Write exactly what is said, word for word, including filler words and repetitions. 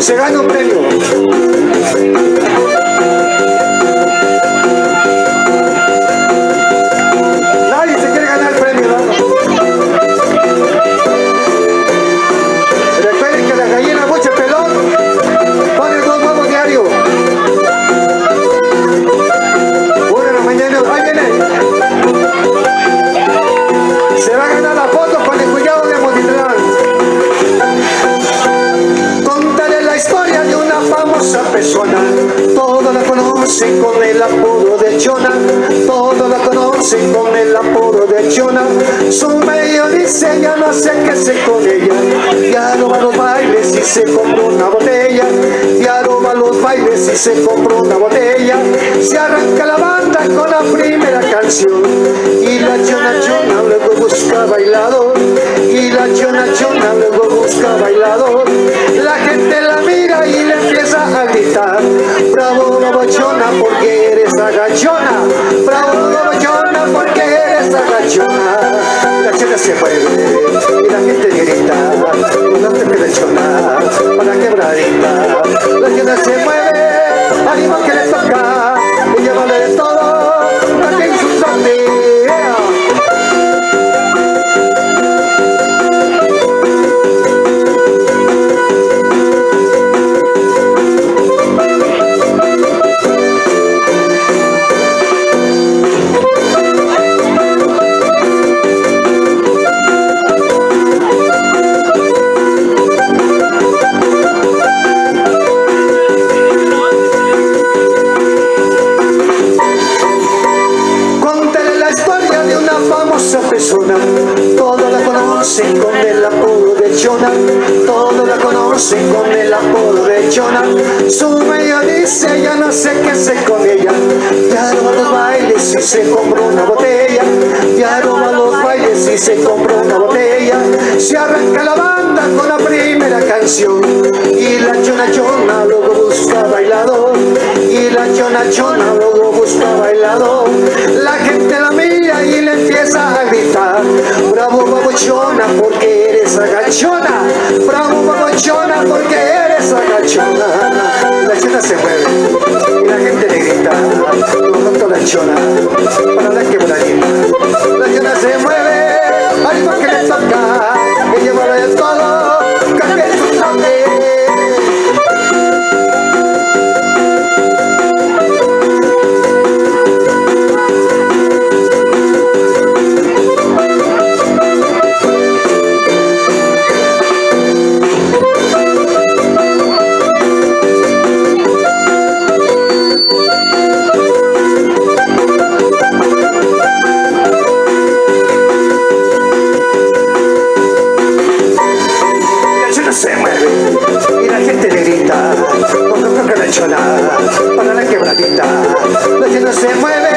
se gana un premio. Nadie se quiere ganar el premio, ¿no? Recuerden que la gallina mucho pelón pone dos huevos diarios. Una en la mañana, ahí viene. Se va a ganar la foto con el cuidado de Motitlán. Contaré la historia de una famosa persona. Todos la conocen con el apodo de Chona. Todos la conocen con el apodo de Chona. Su medio dice ya no sé qué sé con ella. Ya no va a los bailes y se compró una botella. Ya no va a los bailes y se compró una botella. Se arranca la banda con la primera canción. Y la Chona Chona luego busca bailador. Y la Chona Chona luego busca bailador. La gente la mira y le empieza a gritar: bravo Chona porque eres agachona. Bravo Chona porque eres agachona. La Chona se mueve y la gente grita: no te quedes Chona, para quebradita. La Chona se mueve, ánimo que le toca. Ella vale de todo, la que insultante. Todos la conocen con el apodo de Chona. Todos la conocen con el apodo de Chona. Su medio dice ya no sé qué sé con ella. Ya no va a los bailes y se compró una botella. Ya no va a los bailes y se compró una botella. Se arranca la banda con la primera canción. Y la Chona Chona luego busca bailador. Y la Chona Chona luego busca bailador. La gente la mira y le empieza a gritar: bravo babuchona porque eres agachona. Bravo babuchona porque eres agachona. La Chona se mueve y la gente le grita: no la Chona, para la quebradita. La Chona se mueve, algo que le toca. Ella vale de todo, cambia su nombre. Y la gente le grita: no, no, no, que la Chona, para la quebradita. La Chona se mueve.